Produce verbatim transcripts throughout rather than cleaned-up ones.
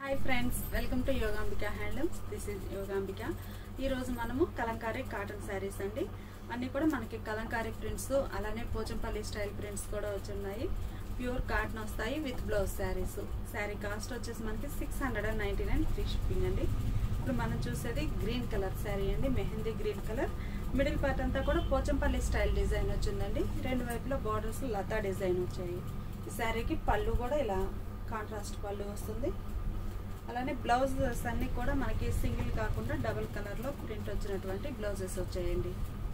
Hi friends, welcome to Yogambika Handlooms. This is Yogambika. ఈ రోజు మనము కలంకారీ కాటన్ సారీస్ అండి. అన్ని కూడా మనకి కలంకారీ ప్రింట్స్ అలానే పోచంపల్లి స్టైల్ ప్రింట్స్ కూడా వచ్చున్నాయి. ప్యూర్ కాటన్ వస్తాయి with blouse saris. Sari cost వచ్చేసి మనకి six hundred and ninety nine free shipping అండి. ఇప్పుడు మనం చూసేది గ్రీన్ కలర్ సారీ అండి, mehndi green colour. Middle part అంతా కూడా పోచంపల్లి స్టైల్ డిజైన్ వచ్చిందండి. రెండు వైపులా బార్డర్స్ లతా డిజైన్ వచ్చాయి. ఈ సారీకి పళ్ళు కూడా ఇలా కాంట్రాస్ట్ పళ్ళు వస్తుంది. అలానే బ్లౌజెస్ అన్నీ కూడా మనకి సింగిల్ కాకుండా డబుల్ కలర్లో ప్రింట్ వచ్చినటువంటి బ్లౌజెస్ వచ్చాయండి.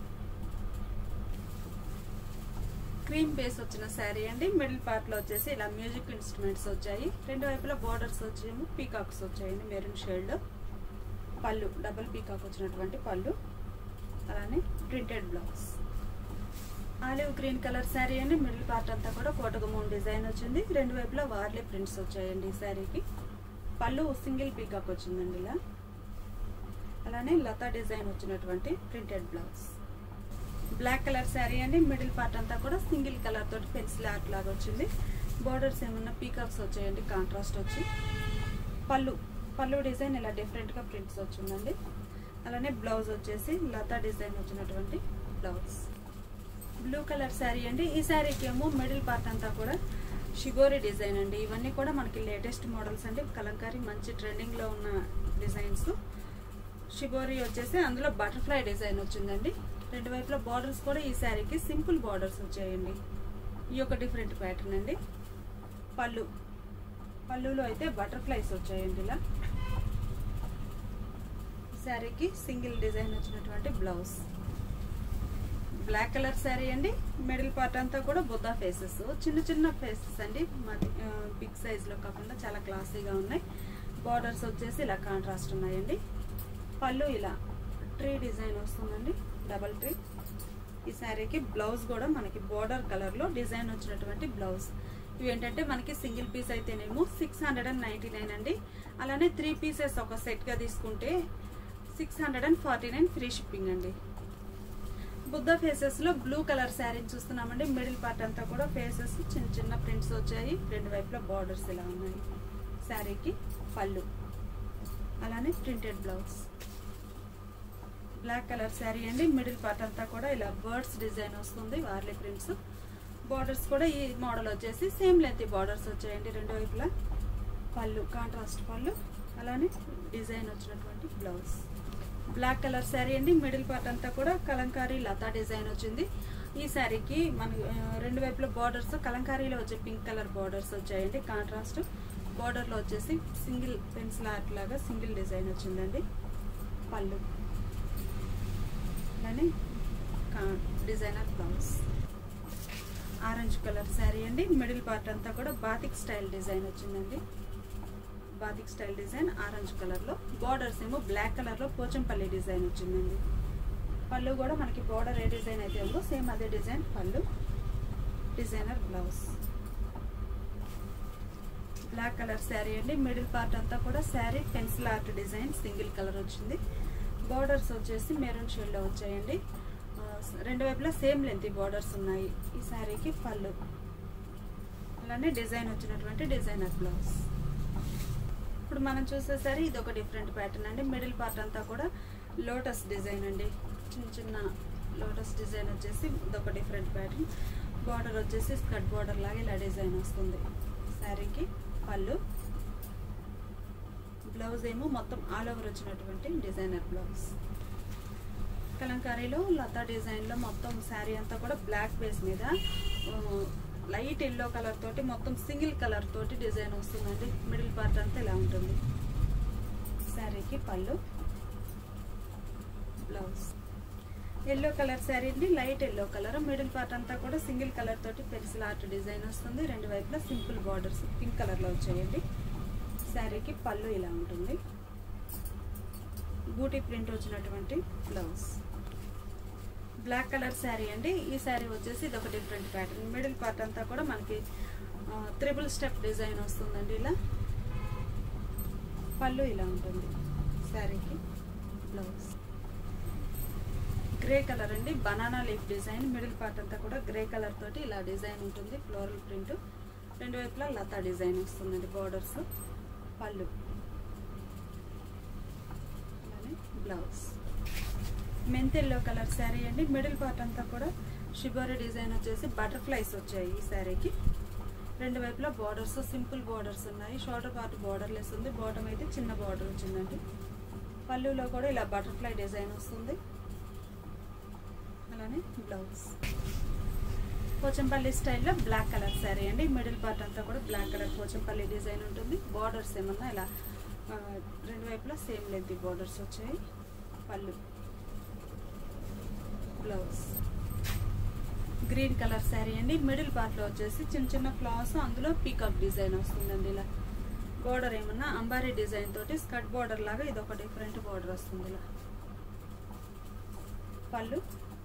క్రీమ్ బేస్ వచ్చిన శారీ అండి. మిడిల్ పార్ట్లో వచ్చేసి ఇలా మ్యూజిక్ ఇన్స్ట్రుమెంట్స్ వచ్చాయి. రెండు వైపులా బార్డర్స్ వచ్చేమో పీకాక్స్ వచ్చాయండి మెరూన్ షేడ్లో. పళ్ళు డబుల్ పీకాక్ వచ్చినటువంటి పళ్ళు, అలానే printed blouse. Olive green colour sari అండి. మిడిల్ పార్ట్ అంతా కూడా కోటగుమూన్ డిజైన్ వచ్చింది. రెండు వైపులా వార్లే ప్రింట్స్ వచ్చాయండి ఈ శారీకి. పళ్ళు సింగిల్ పీకాక్ వచ్చిందండి ఇలా. అలానే లతా డిజైన్ వచ్చినటువంటి printed blouse. Black colour sari అండి. మిడిల్ పార్ట్ అంతా కూడా సింగిల్ కలర్ తోటి పెన్సిల్ ఆర్ట్ లాగా వచ్చింది. బార్డర్స్ ఏమన్నా పీకాక్స్ వచ్చాయండి కాంట్రాస్ట్ వచ్చి. పళ్ళు పళ్ళు డిజైన్ ఇలా డిఫరెంట్గా ప్రింట్స్ వచ్చిందండి. అలానే బ్లౌజ్ వచ్చేసి లతా డిజైన్ వచ్చినటువంటి బ్లౌజ్. బ్లూ కలర్ శారీ అండి. ఈ శారీకి ఏమో మిడిల్ పార్ట్ అంతా కూడా షిగోరి డిజైన్ అండి. ఇవన్నీ కూడా మనకి లేటెస్ట్ మోడల్స్ అండి. కలంకారీ మంచి ట్రెండింగ్లో ఉన్న డిజైన్స్. షిగోరి వచ్చేసి అందులో బటర్ఫ్లై డిజైన్ వచ్చిందండి. రెండు వైపుల బార్డర్స్ కూడా ఈ శారీకి సింపుల్ బార్డర్స్ వచ్చాయండి. ఈ యొక్క డిఫరెంట్ ప్యాటర్న్ అండి. పళ్ళు పళ్ళులో అయితే బటర్ఫ్లైస్ వచ్చాయండి ఇలా. ఈ శారీకి సింగిల్ డిజైన్ వచ్చినటువంటి బ్లౌజ్. బ్లాక్ కలర్ శారీ అండి. మిడిల్ పార్ట్ అంతా కూడా బుద్ధా ఫేసెస్, చిన్న చిన్న ఫేసెస్ అండి, మరి బిగ్ సైజ్లో కాకుండా చాలా క్లాసీగా ఉన్నాయి. బార్డర్స్ వచ్చేసి ఇలా కాంట్రాస్ట్ ఉన్నాయండి. పళ్ళు ఇలా ట్రీ డిజైన్ వస్తుందండి, డబల్ ట్రీ. ఈ శారీకి బ్లౌజ్ కూడా మనకి బోర్డర్ కలర్లో డిజైన్ వచ్చినటువంటి బ్లౌజ్. ఇవి ఏంటంటే మనకి సింగిల్ పీస్ అయితేనేమో six hundred and ninety nine అండి. అలానే త్రీ పీసెస్ ఒక సెట్గా తీసుకుంటే six hundred and forty nine free shipping అండి. బుద్ధా ఫేసెస్ లో బ్లూ కలర్ శారీని చూస్తున్నామండి. మిడిల్ పార్ట్ అంతా కూడా ఫేసెస్ చిన్న చిన్న ప్రింట్స్ వచ్చాయి. రెండు వైపులా బార్డర్స్ ఇలా ఉన్నాయి. శారీకి పళ్ళు, అలానే printed blouse. Black colour sari అండి. మిడిల్ పార్ట్ అంతా కూడా ఇలా బర్డ్స్ డిజైన్ వస్తుంది, వార్లీ ప్రింట్స్. బార్డర్స్ కూడా ఈ మోడల్ వచ్చేసి సేమ్ లెంత్ బార్డర్స్ వచ్చాయండి రెండు వైపులా. పళ్ళు కాంట్రాస్ట్ పళ్ళు, అలానే డిజైన్ వచ్చినటువంటి బ్లౌజ్. బ్లాక్ కలర్ శారీ అండి. మిడిల్ పార్ట్ అంతా కూడా కలంకారీ లతా డిజైన్ వచ్చింది. ఈ శారీకి మన రెండు వైపుల బార్డర్స్ కలంకారీలో వచ్చే పింక్ కలర్ బార్డర్స్ వచ్చాయండి కాంట్రాస్ట్. బార్డర్లో వచ్చేసి సింగిల్ పెన్సిల్ ఆర్ట్ లాగా సింగిల్ డిజైన్ వచ్చిందండి. పళ్ళు, అలానే designer blouse. Orange colour sari అండి. మిడిల్ పార్ట్ అంతా కూడా బాతిక్ స్టైల్ డిజైన్ వచ్చిందండి. బాతిక్ స్టైల్ డిజైన్ ఆరెంజ్ కలర్లో. బార్డర్స్ ఏమో బ్లాక్ కలర్లో పోచంపల్లి డిజైన్ వచ్చిందండి. పళ్ళు కూడా మనకి బార్డర్ ఏ డిజైన్ అయితే ఉందో సేమ్ అదే డిజైన్ పళ్ళు, designer blouse. Black colour sari అండి. మిడిల్ పార్ట్ అంతా కూడా sari pencil art design single colour వచ్చింది. బార్డర్స్ వచ్చేసి మెరూన్ షేడ్లో వచ్చాయండి. రెండు వైపులా సేమ్ లెంత్ బార్డర్స్ ఉన్నాయి. ఈ శారీకి పళ్ళు, అలానే డిజైన్ వచ్చినటువంటి డిజైనర్ బ్లౌజ్. ఇప్పుడు మనం చూసేసరి ఇది ఒక డిఫరెంట్ ప్యాటర్న్ అండి. మిడిల్ పార్ట్ అంతా కూడా లోటస్ డిజైన్ అండి. చిన్న చిన్న లోటస్ డిజైన్ వచ్చేసి ఇదొక డిఫరెంట్ ప్యాటర్న్. బార్డర్ వచ్చేసి స్కర్ట్ బార్డర్ లాగా ఇలా డిజైన్ వస్తుంది. శారీకి పళ్ళు, బ్లౌజ్ ఏమో మొత్తం ఆల్ ఓవర్ వచ్చినటువంటి డిజైనర్ బ్లౌజ్. కలంకారీలో లతా డిజైన్లో మొత్తం శారీ అంతా కూడా బ్లాక్ బేస్ మీద లైట్ ఎల్లో కలర్ తోటి మొత్తం సింగిల్ కలర్ తోటి డిజైన్ వస్తుందండి. మిడిల్ పార్ట్ అంతా ఇలా ఉంటుంది. శారీకి పళ్ళు, బ్లౌజ్. ఎల్లో కలర్ శారీ అండి. Light yellow colour. Middle part అంతా కూడా సింగిల్ కలర్ తోటి పెన్సిల్ ఆర్ట్ డిజైన్ వస్తుంది. రెండు వైపులా సింపుల్ బార్డర్స్ పింక్ కలర్లో వచ్చాయండి. శారీకి పళ్ళు ఇలా ఉంటుంది. బూటీ ప్రింట్ వచ్చినటువంటి బ్లౌజ్. బ్లాక్ కలర్ శారీ అండి. ఈ శారీ వచ్చేసి ఇది ఒక డిఫరెంట్ ప్యాటర్న్. మిడిల్ పార్ట్ అంతా కూడా మనకి త్రిబుల్ స్టెప్ డిజైన్ వస్తుందండి ఇలా. పళ్ళు ఇలా ఉంటుంది. శారీకి బ్లౌజ్. గ్రే కలర్ అండి. Banana leaf design. Middle part అంతా కూడా గ్రే కలర్ తోటి ఇలా డిజైన్ ఉంటుంది. Floral print. రెండు వైపులా లతా డిజైన్ వస్తుందండి బార్డర్స్. పళ్ళు blouse. Methi yellow colour sari అండి. మిడిల్ పార్ట్ అంతా కూడా షిబోరి డిజైన్ వచ్చేసి బటర్ఫ్లైస్ వచ్చాయి ఈ శారీకి. రెండు వైపులా బార్డర్స్ సింపుల్ బార్డర్స్ ఉన్నాయి. షోల్డర్ పార్ట్ బార్డర్లెస్ ఉంది. బాటమ్ అయితే చిన్న బార్డర్ వచ్చిందండి. పళ్ళులో కూడా ఇలా బటర్ఫ్లై డిజైన్ వస్తుంది. అలానే బ్లౌజ్. పోచంపల్లి స్టైల్లో బ్లాక్ కలర్ శారీ అండి. మిడిల్ పార్ట్ అంతా కూడా బ్లాక్ కలర్ పోచంపల్లి డిజైన్ ఉంటుంది. బార్డర్స్ ఏమన్నా ఇలా రెండు వైపులా సేమ్ లెంత్ బార్డర్స్ వచ్చాయి. పళ్ళు, బ్లౌజ్. గ్రీన్ కలర్ శారీ అండి. మిడిల్ పార్ట్లో వచ్చేసి చిన్న చిన్న ఫ్లవర్స్, అందులో పీకాక్ డిజైన్ వస్తుందండి. ఇలా బార్డర్ ఏమన్నా అంబారీ డిజైన్ తోటి స్కర్ట్ బార్డర్ లాగా ఇది ఒక డిఫరెంట్ బార్డర్ వస్తుంది. ఇలా పళ్ళు,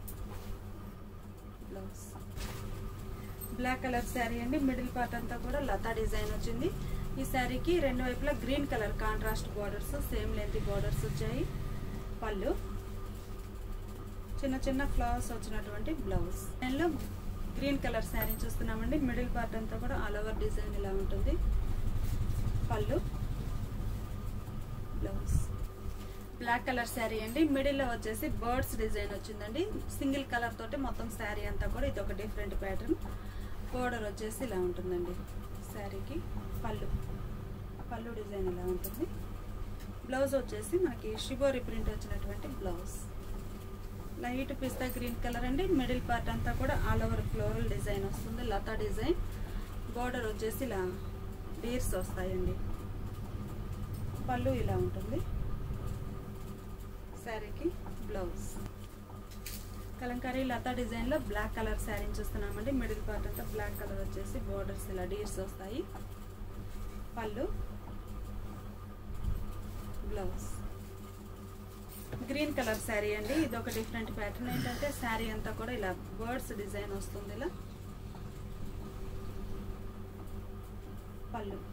బ్లౌజ్. బ్లాక్ కలర్ శారీ అండి. మిడిల్ పార్ట్ అంతా కూడా లతా డిజైన్ వచ్చింది. ఈ శారీకి రెండు వైపులా green colour contrast borders, same length borders వచ్చాయి. పళ్ళు, చిన్న చిన్న ఫ్లవర్స్ వచ్చినటువంటి బ్లౌజ్. దానిలో గ్రీన్ కలర్ శారీ చూస్తున్నామండి. మిడిల్ పార్ట్ అంతా కూడా ఆల్ ఓవర్ డిజైన్ ఇలా ఉంటుంది. పళ్ళు, బ్లౌజ్. బ్లాక్ కలర్ శారీ అండి. మిడిల్లో వచ్చేసి బర్డ్స్ డిజైన్ వచ్చిందండి. సింగిల్ కలర్ తోటి మొత్తం శారీ అంతా కూడా ఇది ఒక డిఫరెంట్ ప్యాటర్న్. బోర్డర్ వచ్చేసి ఇలా ఉంటుందండి శారీకి. పళ్ళు, పళ్ళు డిజైన్ ఇలా ఉంటుంది. బ్లౌజ్ వచ్చేసి మనకి షిబోరి ప్రింట్ వచ్చినటువంటి blouse. Light pista green colour అండి. మిడిల్ పార్ట్ అంతా కూడా ఆల్ ఓవర్ ఫ్లోరల్ డిజైన్ వస్తుంది. లతా డిజైన్. బోర్డర్ వచ్చేసి ఇలా డీర్స్ వస్తాయండి. పళ్ళు ఇలా ఉంటుంది శారీకి. బ్లౌజ్. కలంకారీ లతా డిజైన్లో బ్లాక్ కలర్ శారీని చూస్తున్నామండి. మిడిల్ పార్ట్ అంతా బ్లాక్ కలర్ వచ్చేసి బోర్డర్స్ ఇలా డీర్స్ వస్తాయి. పళ్ళు, బ్లౌజ్. గ్రీన్ కలర్ శారీ అండి. ఇది ఒక డిఫరెంట్ ప్యాటర్న్. ఏంటంటే శారీ అంతా కూడా ఇలా బర్డ్స్ డిజైన్ వస్తుంది. ఇలా పళ్ళు,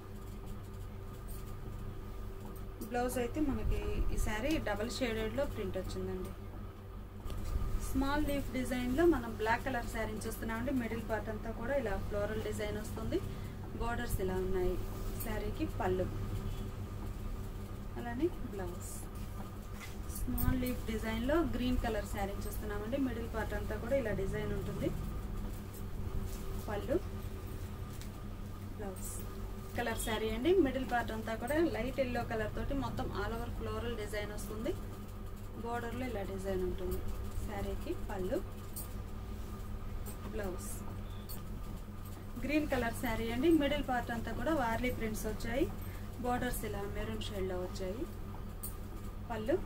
బ్లౌజ్ అయితే మనకి ఈ శారీ డబల్ షేడెడ్లో ప్రింట్ వచ్చిందండి. స్మాల్ లీఫ్ డిజైన్లో మనం బ్లాక్ కలర్ శారీని చూస్తున్నామండి. మిడిల్ పార్ట్ అంతా కూడా ఇలా ఫ్లోరల్ డిజైన్ వస్తుంది. బోర్డర్స్ ఇలా ఉన్నాయి శారీకి. పళ్ళు, అలానే బ్లౌజ్. స్మాల్ లీఫ్ డిజైన్లో గ్రీన్ కలర్ శారీ చూస్తున్నామండి. మిడిల్ పార్ట్ అంతా కూడా ఇలా డిజైన్ ఉంటుంది. పళ్ళు, బ్లౌజ్. కలర్ శారీ అండి. మిడిల్ పార్ట్ అంతా కూడా లైట్ ఎల్లో కలర్ తోటి మొత్తం ఆల్ ఓవర్ ఫ్లోరల్ డిజైన్ వస్తుంది. బోర్డర్లో ఇలా డిజైన్ ఉంటుంది శారీకి. పళ్ళు, బ్లౌజ్. గ్రీన్ కలర్ శారీ అండి. మిడిల్ పార్ట్ అంతా కూడా వార్లీ ప్రింట్స్ వచ్చాయి. బోర్డర్స్ ఇలా మెరూన్ షేడ్లో వచ్చాయి. పళ్ళు,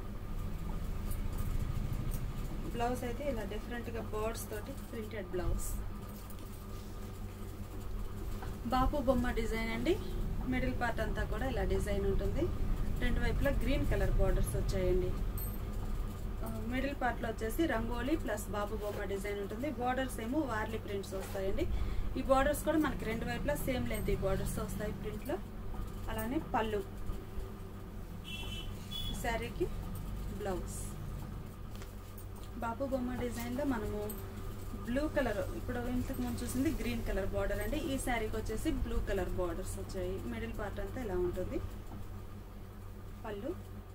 బ్లౌజ్ అయితే ఇలా డిఫరెంట్గా బర్డ్స్ తోటి ప్రింటెడ్ బ్లౌజ్. బాపు బొమ్మ డిజైన్ అండి. మిడిల్ పార్ట్ అంతా కూడా ఇలా డిజైన్ ఉంటుంది. రెండు వైపులా గ్రీన్ కలర్ బార్డర్స్ వచ్చాయండి. మిడిల్ పార్ట్లో వచ్చేసి రంగోలీ ప్లస్ బాపు బొమ్మ డిజైన్ ఉంటుంది. బార్డర్స్ ఏమో వార్లీ ప్రింట్స్ వస్తాయండి. ఈ బార్డర్స్ కూడా మనకి రెండు వైపులా సేమ్ లెంత్ బార్డర్స్ వస్తాయి ప్రింట్లో. అలానే పళ్ళు, శారీకి బ్లౌజ్. బాపు బొమ్మ డిజైన్లో మనము బ్లూ కలర్, ఇప్పుడు ఇంతకు ముందు చూసింది గ్రీన్ కలర్ బార్డర్ అండి. ఈ శారీకి వచ్చేసి బ్లూ కలర్ బార్డర్స్ వచ్చాయి. మిడిల్ పార్ట్ అంతా ఇలా ఉంటుంది. పళ్ళు,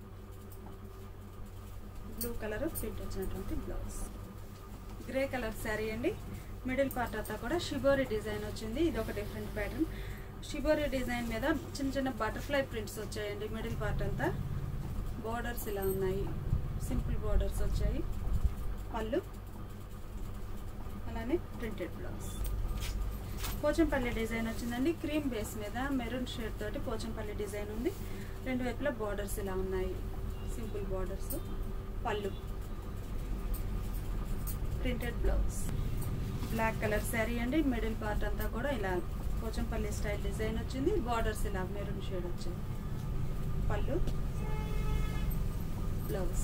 బ్లూ కలర్ ప్రింట్ వచ్చినటువంటి బ్లౌజ్. గ్రే కలర్ శారీ అండి. మిడిల్ పార్ట్ అంతా కూడా షిబోరి డిజైన్ వచ్చింది. ఇది ఒక డిఫరెంట్ ప్యాటర్న్. షిబోరి డిజైన్ మీద చిన్న చిన్న బటర్ఫ్లై ప్రింట్స్ వచ్చాయండి. మిడిల్ పార్ట్ అంతా బోర్డర్స్ ఇలా ఉన్నాయి. సింపుల్ బోర్డర్స్ వచ్చాయి. పళ్ళు, అలానే ప్రింటెడ్ బ్లౌజ్. పోచంపల్లి డిజైన్ వచ్చిందండి. క్రీమ్ బేస్ మీద మెరూన్ షేడ్ తోటి పోచంపల్లి డిజైన్ ఉంది. రెండు వైపులా బార్డర్స్ ఇలా ఉన్నాయి. Simple borders. పళ్ళు, printed blouse. Black colour sari అండి. మిడిల్ పార్ట్ అంతా కూడా ఇలా పోచంపల్లి స్టైల్ డిజైన్ వచ్చింది. బార్డర్స్ ఇలా మెరూన్ షేడ్ వచ్చింది. పళ్ళు, బ్లౌజ్.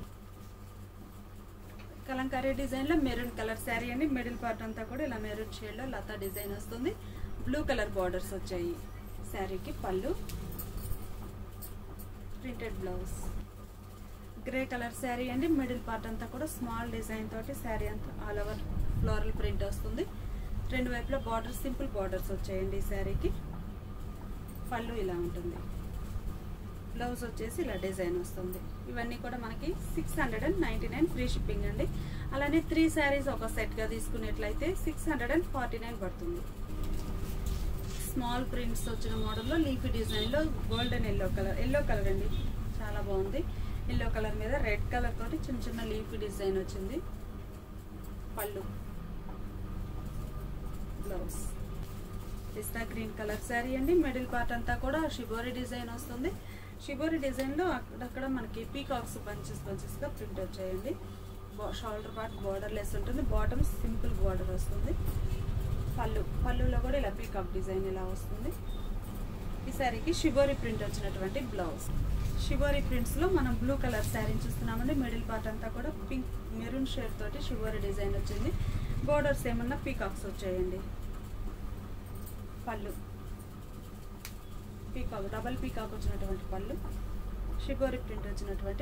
కలంకారీ డిజైన్లో మెరూన్ కలర్ శారీ అండి. మిడిల్ పార్ట్ అంతా కూడా ఇలా మెరూన్ షేడ్లో లతా డిజైన్ వస్తుంది. బ్లూ కలర్ బార్డర్స్ వచ్చాయి శారీకి. పళ్ళు, printed blouse. Grey colour sari అండి. మిడిల్ పార్ట్ అంతా కూడా స్మాల్ డిజైన్ తోటి శారీ అంతా ఆల్ ఓవర్ ఫ్లోరల్ ప్రింట్ వస్తుంది. రెండు వైపులా బార్డర్స్ సింపుల్ బార్డర్స్ వచ్చాయండి ఈ శారీకి. పళ్ళు ఇలా ఉంటుంది. బ్లౌజ్ వచ్చేసి ఇలా డిజైన్ వస్తుంది. ఇవన్నీ కూడా మనకి six hundred and ninety nine free shipping అండి. అలానే త్రీ శారీస్ ఒక సెట్గా తీసుకున్నట్లయితే six hundred and forty nine పడుతుంది. స్మాల్ ప్రింట్స్ వచ్చిన మోడల్లో లీఫీ డిజైన్లో golden yellow colour yellow colour అండి, చాలా బాగుంది. ఎల్లో కలర్ మీద రెడ్ కలర్ తోటి చిన్న చిన్న లీఫీ డిజైన్ వచ్చింది. పళ్ళు, blouse pista green colour sari అండి. మిడిల్ పార్ట్ అంతా కూడా షిబోరి డిజైన్ వస్తుంది. షిబోరి డిజైన్లో అక్కడక్కడ మనకి పీకాక్స్ బంచెస్ బంచెస్గా ప్రింట్ వచ్చాయండి. షోల్డర్ పార్ట్ బార్డర్ లెస్ ఉంటుంది, బాటమ్ సింపుల్ బార్డర్ వస్తుంది. పళ్ళు పళ్ళులో కూడా ఇలా పీకాక్ డిజైన్ ఇలా వస్తుంది. ఈ శారీకి షిబోరి ప్రింట్ వచ్చినటువంటి బ్లౌజ్. షిబోరి ప్రింట్స్లో మనం బ్లూ కలర్ శారీని చూస్తున్నామండి. మిడిల్ పార్ట్ అంతా కూడా పింక్ మెరూన్ షేడ్ తోటి షిబోరి డిజైన్ వచ్చింది. బోర్డర్స్ ఏమన్నా పీకాక్స్ వచ్చాయండి. పళ్ళు పీకాక్ డబల్ పీకాక్ వచ్చినటువంటి పళ్ళు, షిబోరి ప్రింట్ వచ్చినటువంటి.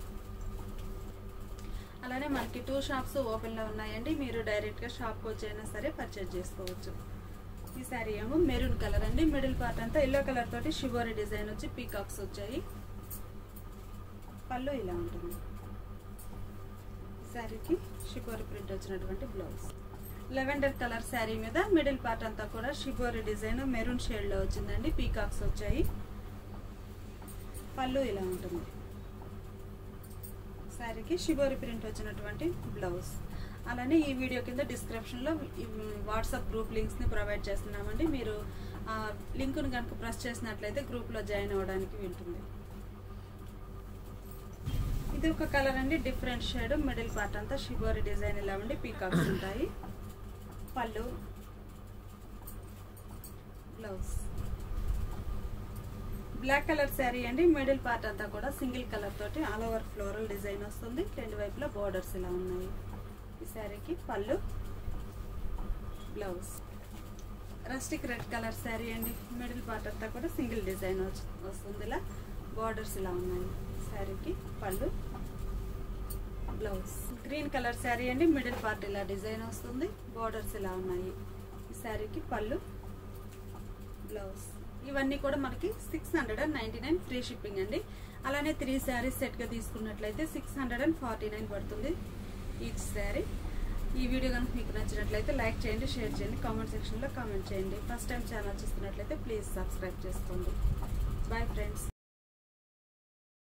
అలానే మనకి టూ షాప్స్ ఓపెన్లో ఉన్నాయండి. మీరు డైరెక్ట్గా షాప్కి వచ్చైనా సరే పర్చేజ్ చేసుకోవచ్చు. ఈ శారీ ఏమో మెరూన్ కలర్ అండి. మిడిల్ పార్ట్ అంతా ఎల్లో కలర్ తోటి షిబోరి డిజైన్ వచ్చి పీకాక్స్ వచ్చాయి. పళ్ళు ఇలా ఉంటుంది. శారీకి షిబోరి ప్రింట్ వచ్చినటువంటి బ్లౌజ్. లెవెండర్ కలర్ శారీ మీద మిడిల్ పార్ట్ అంతా కూడా షిబోరి డిజైన్ మెరూన్ షేడ్లో వచ్చిందండి. పీకాక్స్ వచ్చాయి. పళ్ళు ఇలా ఉంటుంది. శారీకి షిబోరి ప్రింట్ వచ్చినటువంటి బ్లౌజ్. అలానే ఈ వీడియో కింద డిస్క్రిప్షన్లో వాట్సాప్ గ్రూప్ లింక్స్ని ప్రొవైడ్ చేస్తున్నామండి. మీరు ఆ లింకును కనుక ప్రెస్ చేసినట్లయితే గ్రూప్లో జాయిన్ అవ్వడానికి ఉంటుంది. ఇది ఒక కలర్ అండి, డిఫరెంట్ షేడ్. మిడిల్ పార్ట్ అంతా షిబోరి డిజైన్ ఇలా ఉండి పీకాక్స్ ఉంటాయి. పళ్ళు, బ్లౌజ్. బ్లాక్ కలర్ శారీ అండి. మిడిల్ పార్ట్ అంతా కూడా సింగిల్ కలర్ తోటి ఆల్ ఓవర్ ఫ్లోరల్ డిజైన్ వస్తుంది. రెండు వైపులా బోర్డర్స్ ఇలా ఉన్నాయి. ఈ శారీకి పళ్ళు, blouse. Rustic red colour sari అండి. మిడిల్ పార్ట్ అంతా కూడా సింగిల్ డిజైన్ వస్తుంది. ఇలా బోర్డర్స్ ఇలా ఉన్నాయి. శారీకి పళ్ళు, బ్లౌజ్. గ్రీన్ కలర్ శారీ అండి. మిడిల్ పార్ట్ ఇలా డిజైన్ వస్తుంది. బోర్డర్స్ ఇలా ఉన్నాయి. ఈ శారీకి పళ్ళు, బ్లౌజ్. ఇవన్నీ కూడా మనకి six hundred and ninety nine free shipping అండి. అలానే త్రీ శారీస్ సెట్గా తీసుకున్నట్లయితే six hundred and forty nine పడుతుంది ఈచ్ శారీ. ఈ వీడియో కనుక మీకు నచ్చినట్లయితే లైక్ చేయండి, షేర్ చేయండి, కామెంట్ సెక్షన్లో కామెంట్ చేయండి. ఫస్ట్ టైం ఛానల్ చూస్తున్నట్లయితే ప్లీజ్ సబ్స్క్రైబ్ చేసుకోండి. Bye friends.